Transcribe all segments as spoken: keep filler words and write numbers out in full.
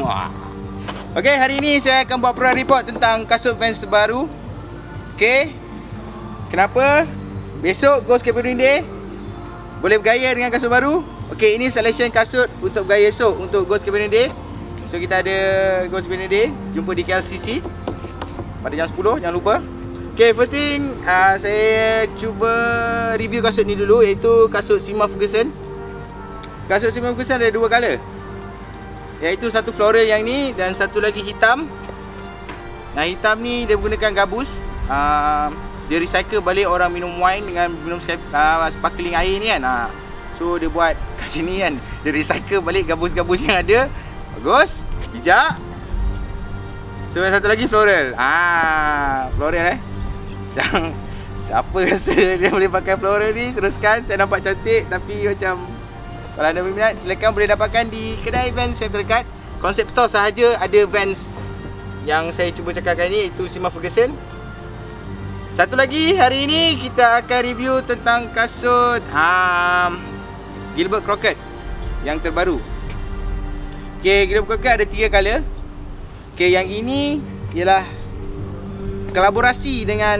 Wah. Okay, hari ini saya akan buat pro report tentang kasut Vans terbaru. Okay, kenapa besok Go Skateboarding Day boleh bergaya dengan kasut baru? Okay, ini selection kasut untuk bergaya esok untuk Go Skateboarding Day. So kita ada Go Skateboarding Day, jumpa di K L C C pada jam sepuluh, jangan lupa. Okay, first thing uh, saya cuba review kasut ni dulu, iaitu kasut Sima Ferguson. Kasut Sima Ferguson ada dua color, iaitu satu floral yang ni dan satu lagi hitam. Nah, hitam ni dia gunakan gabus. uh, Dia recycle balik orang minum wine dengan minum uh, sparkling air ni kan. uh, So dia buat kat sini kan, dia recycle balik gabus-gabus yang ada. Bagus, bijak. So yang satu lagi floral. Ah, floral eh. Sang, siapa rasa dia boleh pakai floral ni, teruskan. Saya nampak cantik, tapi macam kalau anda berminat, silakan boleh dapatkan di kedai Vans yang terdekat. Konsep store sahaja ada Vans yang saya cuba cakapkan ni, iaitu Sima Ferguson. Satu lagi, hari ini kita akan review tentang kasut um, Gilbert Crockett yang terbaru. Okay, Gilbert Crockett ada tiga color. Okay, yang ini ialah kolaborasi dengan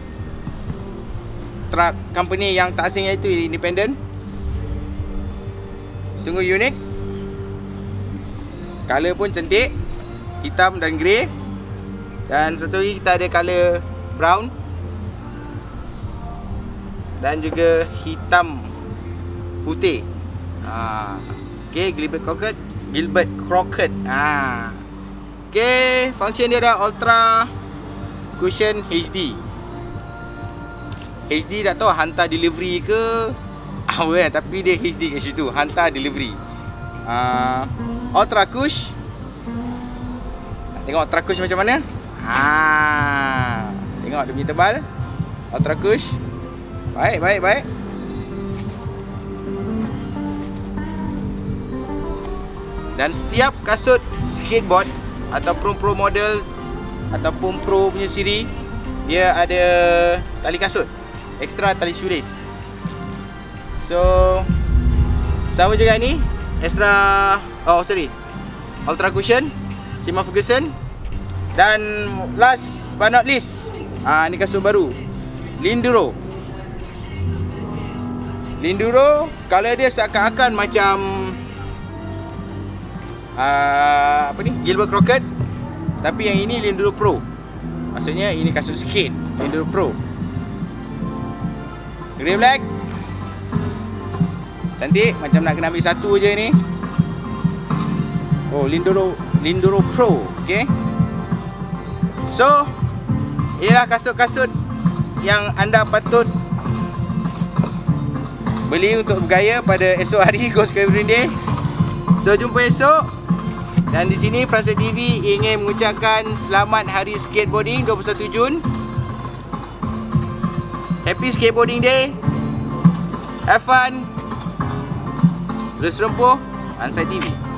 truck company yang tak asing, iaitu independent. Sungguh unik. Color pun cantik, hitam dan grey. Dan satu lagi kita ada color brown dan juga hitam putih. ha. Okay, Gilbert Crockett Gilbert Crockett ha. Okay, function dia adalah Ultra Cushion H D. H D tak tahu hantar delivery ke apa kan, tapi dia H D kat situ, hantar delivery. uh, Ultra Cush. Tengok Ultra Cush macam mana. ha. Tengok dia punya tebal. Ultra Cush. Baik, baik, baik. Dan setiap kasut skateboard ataupun pro model ataupun pro punya siri, dia ada tali kasut, ekstra tali shoelace. So sama juga ni, extra, oh sorry, Ultra Cushion Sima Ferguson. Dan last but not least, ah ni kasut baru, Linduro. Linduro, color dia seakan-akan macam uh, apa ni, Gilbert Crockett, tapi yang ini Linduro Pro. Maksudnya ini kasut skate Linduro Pro. Grey black, cantik, macam nak kena ambil satu je ni. Oh, Linduro Linduro Pro. Okay, so inilah kasut-kasut yang anda patut beli untuk bergaya pada esok hari Go Skateboarding Day. So jumpa esok. Dan di sini Fransa T V ingin mengucapkan selamat Hari Skateboarding dua puluh satu Jun. Happy Skateboarding Day. Have fun. Terus rempuh Fransa T V.